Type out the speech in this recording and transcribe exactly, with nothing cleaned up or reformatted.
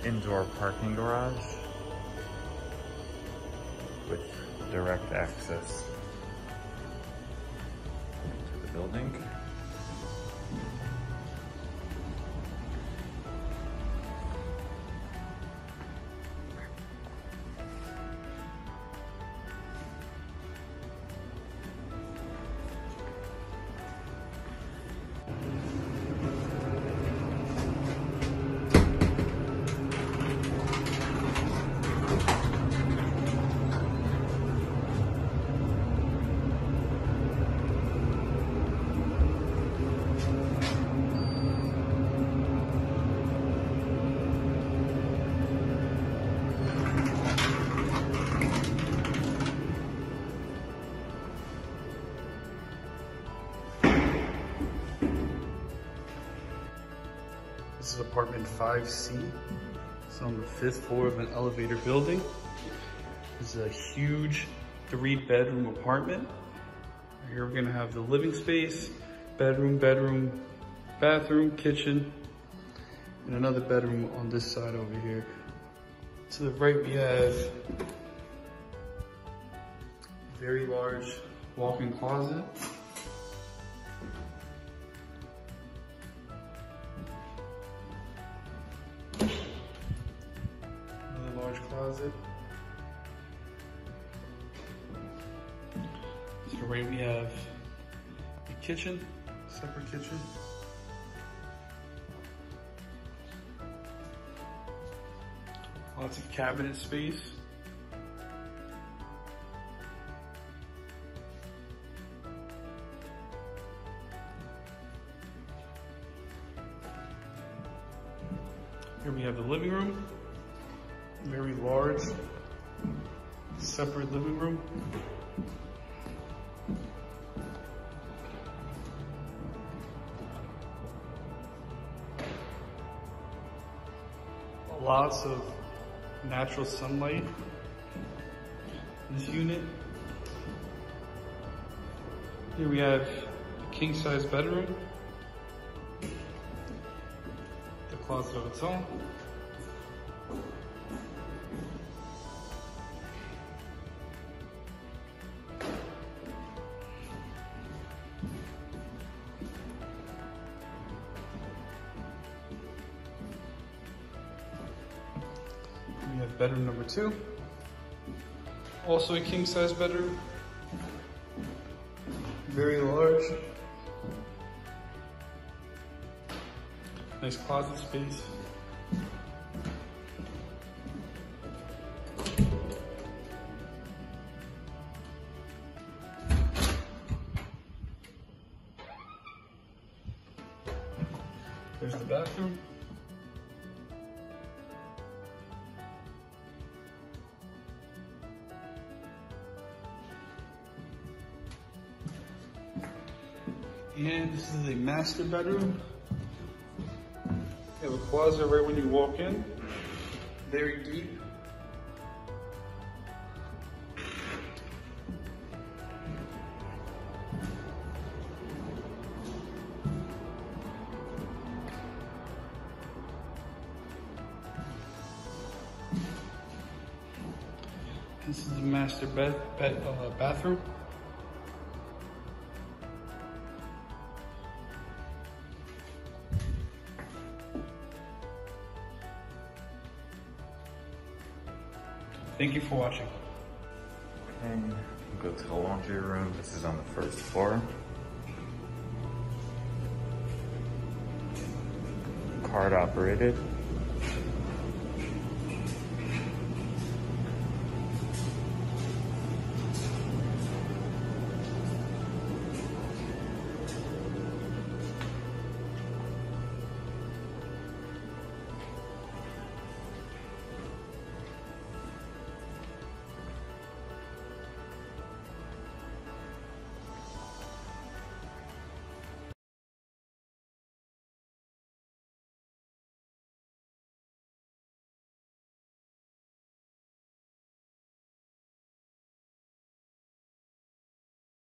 indoor parking garage with direct access to the building. This is apartment five C. It's on the fifth floor of an elevator building. This is a huge three bedroom apartment. Here we're gonna have the living space, bedroom, bedroom, bathroom, kitchen, and another bedroom on this side over here. To the right we have a very large walk-in closet. Closet. To the right we have a kitchen, separate kitchen. Lots of cabinet space. Here we have the living room. Very large, separate living room. Lots of natural sunlight in this unit. Here we have a king-size bedroom, the closet of its own. We have bedroom number two, also a king-size bedroom, very large, nice closet space. There's the bathroom. And this is a master bedroom. You have a closet right when you walk in, very deep. This is the master bed, bed uh, bathroom. Thank you for watching. Okay, we'll go to the laundry room. This is on the first floor. Card operated.